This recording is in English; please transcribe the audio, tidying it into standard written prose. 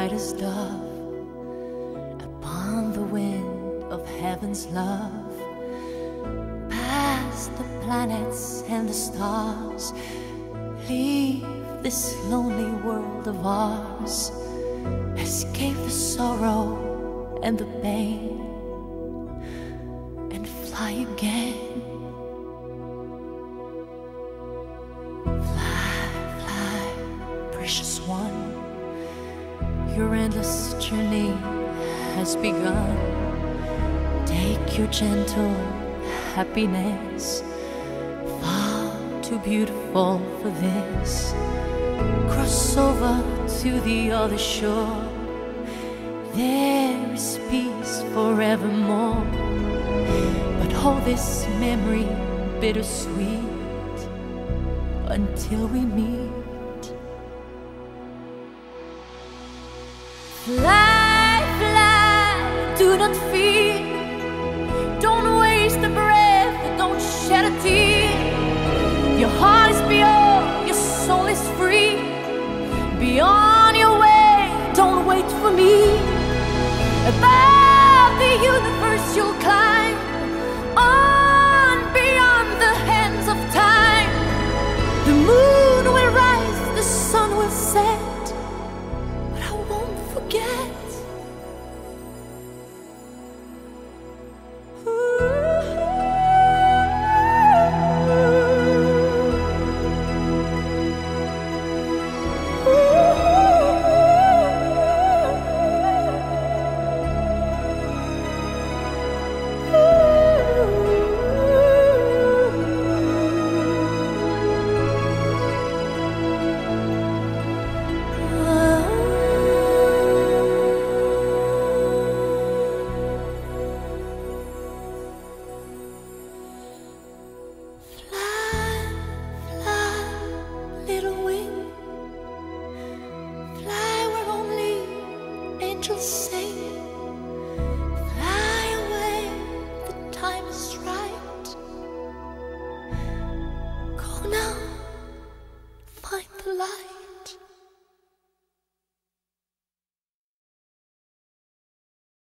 white as dove upon the wind of heaven's love. Past the planets and the stars, leave this lonely world of ours. Escape the sorrow and the pain and fly again. Fly, fly, precious one, your endless journey has begun. Take your gentle happiness, far too beautiful for this. Cross over to the other shore, there is peace forevermore. But hold this memory bittersweet until we meet. Fly, fly, do not fear. Don't waste a breath, don't shed a tear. Your heart is pure, your soul is free. Be on your way, don't wait for me. Above the universe,